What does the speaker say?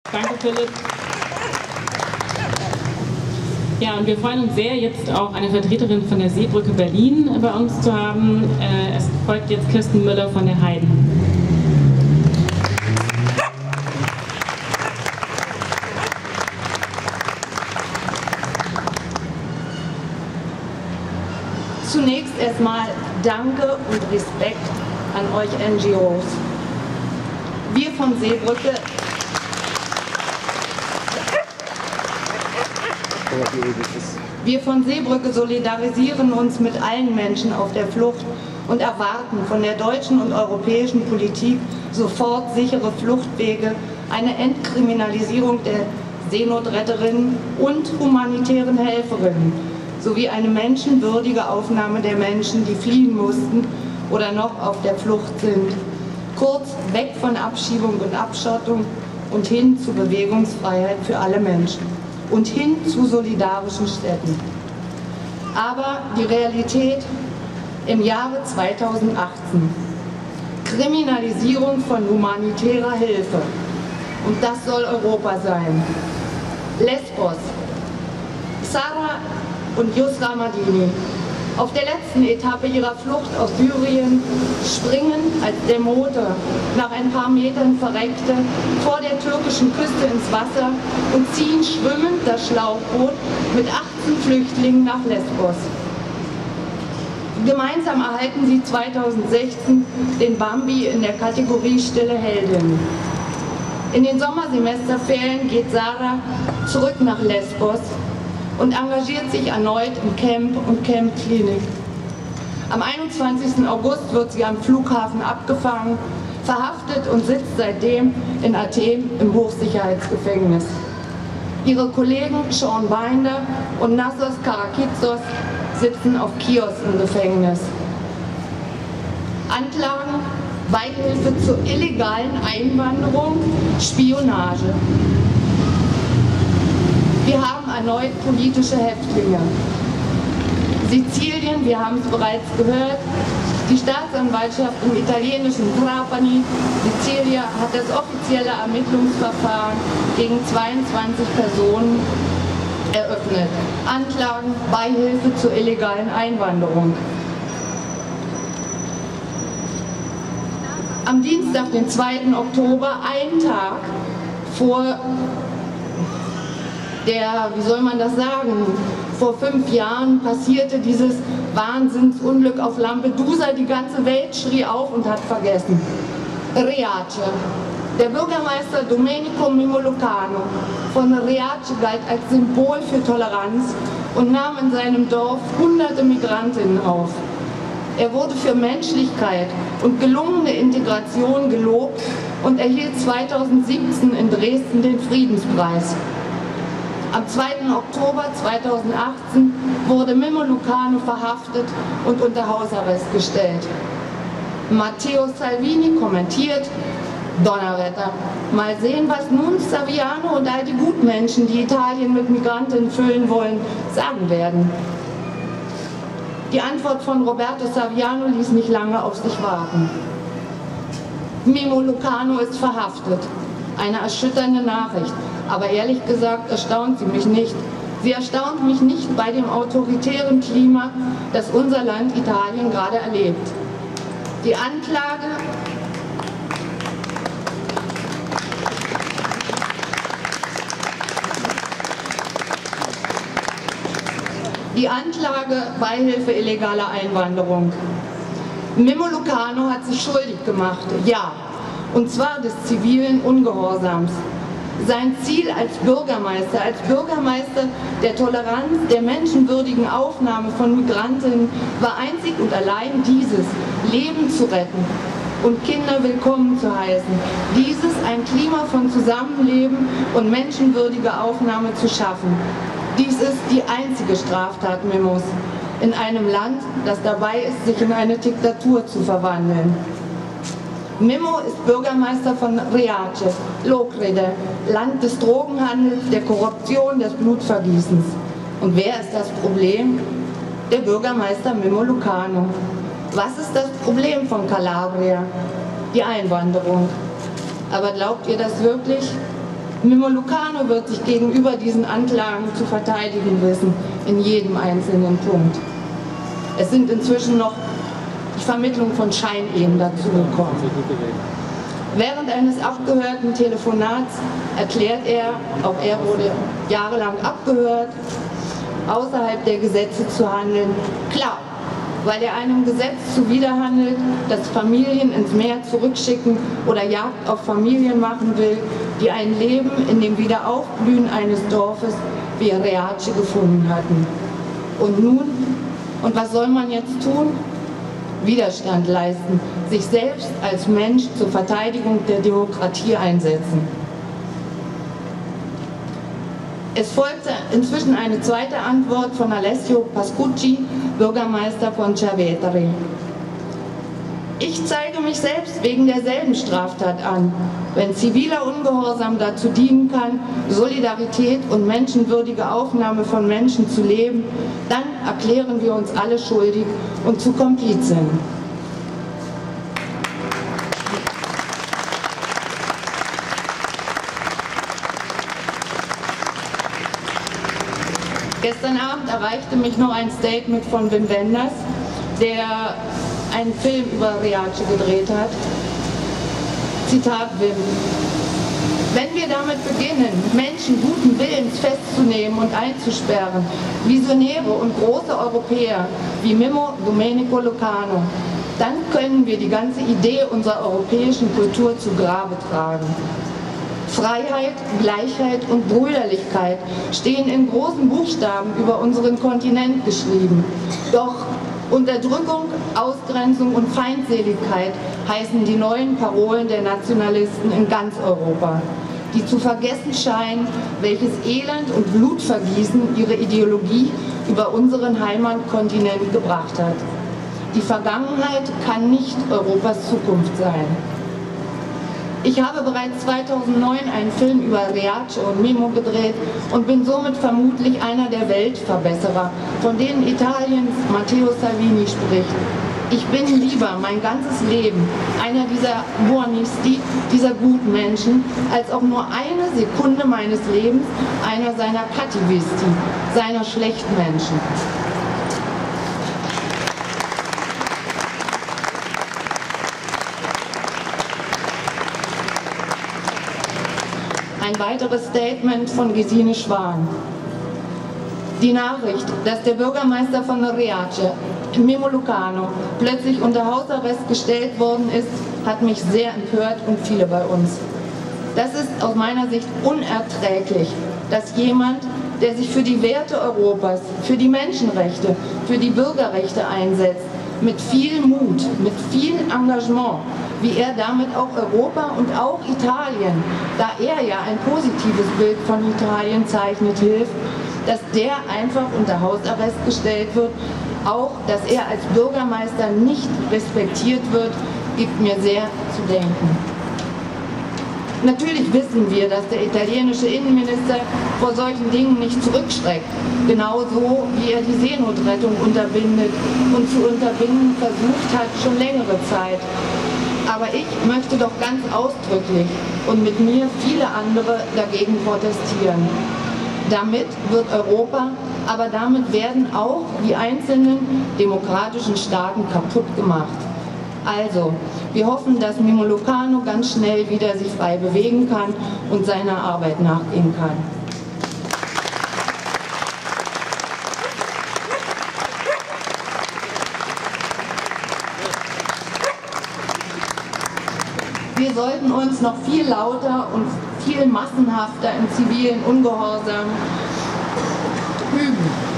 Danke, Philipp. Ja, und wir freuen uns sehr, jetzt auch eine Vertreterin von der Seebrücke Berlin bei uns zu haben. Es folgt jetzt Kirsten Müller von der Heiden. Zunächst erstmal Danke und Respekt an euch NGOs. Wir von Seebrücke solidarisieren uns mit allen Menschen auf der Flucht und erwarten von der deutschen und europäischen Politik sofort sichere Fluchtwege, eine Entkriminalisierung der Seenotretterinnen und humanitären Helferinnen sowie eine menschenwürdige Aufnahme der Menschen, die fliehen mussten oder noch auf der Flucht sind. Kurz, weg von Abschiebung und Abschottung und hin zu Bewegungsfreiheit für alle Menschen und hin zu solidarischen Städten. Aber die Realität im Jahre 2018. Kriminalisierung von humanitärer Hilfe. Und das soll Europa sein. Lesbos. Sara und Yusra Madini. Auf der letzten Etappe ihrer Flucht aus Syrien springen, als der Motor nach ein paar Metern verreckte, vor der türkischen Küste ins Wasser und ziehen schwimmend das Schlauchboot mit 18 Flüchtlingen nach Lesbos. Gemeinsam erhalten sie 2016 den Bambi in der Kategorie Stille Heldin. In den Sommersemesterferien geht Sarah zurück nach Lesbos und engagiert sich erneut im Camp und Camp Klinik. Am 21. August wird sie am Flughafen abgefangen, verhaftet und sitzt seitdem in Athen im Hochsicherheitsgefängnis. Ihre Kollegen Sean Binder und Nassos Karakitsos sitzen auf Chios im Gefängnis. Anklagen: Beihilfe zur illegalen Einwanderung, Spionage. Wir haben erneut politische Häftlinge. Sizilien, wir haben es bereits gehört, die Staatsanwaltschaft im italienischen Trapani, Sicilia, hat das offizielle Ermittlungsverfahren gegen 22 Personen eröffnet. Anklagen: Beihilfe zur illegalen Einwanderung. Am Dienstag, den 2. Oktober, einen Tag vor der, wie soll man das sagen, vor 5 Jahren passierte dieses Wahnsinnsunglück auf Lampedusa. Die ganze Welt schrie auf und hat vergessen. Riace. Der Bürgermeister Domenico Mimolucano von Riace galt als Symbol für Toleranz und nahm in seinem Dorf hunderte Migrantinnen auf. Er wurde für Menschlichkeit und gelungene Integration gelobt und erhielt 2017 in Dresden den Friedenspreis. Am 2. Oktober 2018 wurde Mimolucano verhaftet und unter Hausarrest gestellt. Matteo Salvini kommentiert: Donnerwetter, mal sehen, was nun Saviano und all die Gutmenschen, die Italien mit Migranten füllen wollen, sagen werden. Die Antwort von Roberto Saviano ließ nicht lange auf sich warten. Mimolucano ist verhaftet. Eine erschütternde Nachricht, aber ehrlich gesagt erstaunt sie mich nicht. Sie erstaunt mich nicht bei dem autoritären Klima, das unser Land Italien gerade erlebt. Die Anklage: Beihilfe illegaler Einwanderung. Mimolucano hat sich schuldig gemacht, ja, und zwar des zivilen Ungehorsams. Sein Ziel als Bürgermeister der Toleranz, der menschenwürdigen Aufnahme von Migrantinnen, war einzig und allein dieses: Leben zu retten und Kinder willkommen zu heißen. Dieses: ein Klima von Zusammenleben und menschenwürdiger Aufnahme zu schaffen. Dies ist die einzige Straftat Mimos in einem Land, das dabei ist, sich in eine Diktatur zu verwandeln. Mimmo ist Bürgermeister von Riace, Locride, Land des Drogenhandels, der Korruption, des Blutvergießens. Und wer ist das Problem? Der Bürgermeister Mimolucano. Was ist das Problem von Calabria? Die Einwanderung. Aber glaubt ihr das wirklich? Mimo Lucano wird sich gegenüber diesen Anklagen zu verteidigen wissen, in jedem einzelnen Punkt. Es sind inzwischen noch die Vermittlung von Scheinehen dazugekommen. Während eines abgehörten Telefonats erklärt er, auch er wurde jahrelang abgehört, außerhalb der Gesetze zu handeln. Klar, weil er einem Gesetz zuwiderhandelt, das Familien ins Meer zurückschicken oder Jagd auf Familien machen will, die ein Leben in dem Wiederaufblühen eines Dorfes wie Reace gefunden hatten. Und nun? Und was soll man jetzt tun? Widerstand leisten, sich selbst als Mensch zur Verteidigung der Demokratie einsetzen. Es folgte inzwischen eine zweite Antwort von Alessio Pascucci, Bürgermeister von Cerveteri. Ich zeige mich selbst wegen derselben Straftat an. Wenn ziviler Ungehorsam dazu dienen kann, Solidarität und menschenwürdige Aufnahme von Menschen zu leben, dann erklären wir uns alle schuldig und zu Komplizen. Gestern Abend erreichte mich noch ein Statement von Wim Wenders, der einen Film über Reace gedreht hat. Zitat Wim: Wenn wir damit beginnen, Menschen guten Willens festzunehmen und einzusperren, Visionäre und große Europäer wie Mimo Domenico Lucano, dann können wir die ganze Idee unserer europäischen Kultur zu Grabe tragen. Freiheit, Gleichheit und Brüderlichkeit stehen in großen Buchstaben über unseren Kontinent geschrieben. Doch Unterdrückung, Ausgrenzung und Feindseligkeit heißen die neuen Parolen der Nationalisten in ganz Europa, die zu vergessen scheinen, welches Elend und Blutvergießen ihre Ideologie über unseren Heimatkontinent gebracht hat. Die Vergangenheit kann nicht Europas Zukunft sein. Ich habe bereits 2009 einen Film über Reace und Mimo gedreht und bin somit vermutlich einer der Weltverbesserer, von denen Italiens Matteo Salvini spricht. Ich bin lieber mein ganzes Leben einer dieser Buonisti, dieser guten Menschen, als auch nur eine Sekunde meines Lebens einer seiner Cattivisti, seiner Schlechtmenschen. Ein weiteres Statement von Gesine Schwan. Die Nachricht, dass der Bürgermeister von Reace, Mimo Lucano, plötzlich unter Hausarrest gestellt worden ist, hat mich sehr empört und viele bei uns. Das ist aus meiner Sicht unerträglich, dass jemand, der sich für die Werte Europas, für die Menschenrechte, für die Bürgerrechte einsetzt, mit viel Mut, mit viel Engagement, wie er damit auch Europa und auch Italien, da er ja ein positives Bild von Italien zeichnet, hilft, dass der einfach unter Hausarrest gestellt wird. Auch, dass er als Bürgermeister nicht respektiert wird, gibt mir sehr zu denken. Natürlich wissen wir, dass der italienische Innenminister vor solchen Dingen nicht zurückschreckt, genauso wie er die Seenotrettung unterbindet und zu unterbinden versucht hat, schon längere Zeit. Aber ich möchte doch ganz ausdrücklich und mit mir viele andere dagegen protestieren. Damit wird Europa, aber damit werden auch die einzelnen demokratischen Staaten kaputt gemacht. Also, wir hoffen, dass Mimo Lucano ganz schnell wieder sich frei bewegen kann und seiner Arbeit nachgehen kann. Wir sollten uns noch viel lauter und viel massenhafter im zivilen Ungehorsam üben.